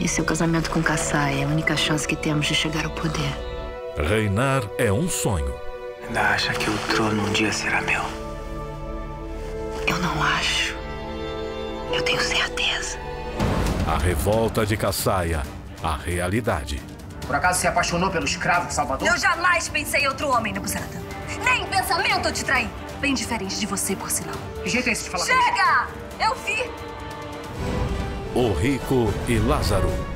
E seu casamento com Kassai é a única chance que temos de chegar ao poder. Reinar é um sonho. Ainda acha que o trono um dia será meu? Eu não acho. Eu tenho certeza. A revolta de Kassaya, a realidade. Por acaso se apaixonou pelo escravo de Salvador? Eu jamais pensei em outro homem, Nebuzaradan. Nem em pensamento eu te traí. Bem diferente de você, por sinal. Que jeito é esse de falar? Chega! Eu vi! O Rico e Lázaro.